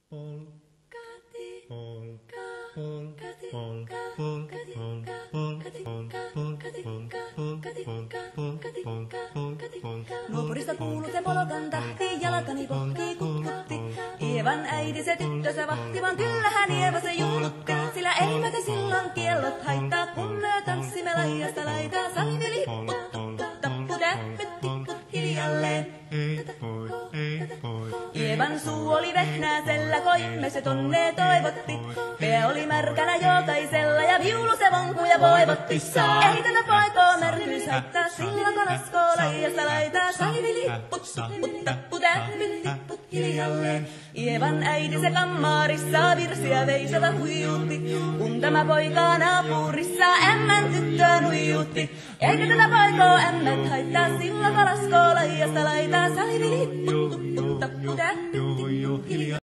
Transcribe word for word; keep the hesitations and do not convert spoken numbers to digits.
Nuopurista kuului se polokan tahti, jalkani pohtii kutkutti. Ievan äiti se tyttönsä vahti, vaan kyllähän Ieva se juhlutti. Sillä ei meitä silloin kiellot haittaa, kun me tanssimme laidasta laitaa. Salivi lipput, tupput, tapput, äppyt, tipput hiljalleen. Ievan suu oli vehnäisellä, koimme se tonne toivotti. Pää oli märkänä jokaisella ja viulu se vonkuja voivotti. Ei tätä poikoo märkyys haittaa, silloin kun askoo laidasta laitaa. Salivi lipput, tupput, tapput, äppyt, tipput hiljalleen. Ievan äiti se kammarissa virsiä veisata huijuutti. Kun tämä poika naapurissa ämmän tyttöön huijuutti. Eikä tätä poikoo ämmät haittaa, silloin kun askoo laidasta laitaa. Salivi lipput, tupput, tapput, äppyt, tipput hiljalleen.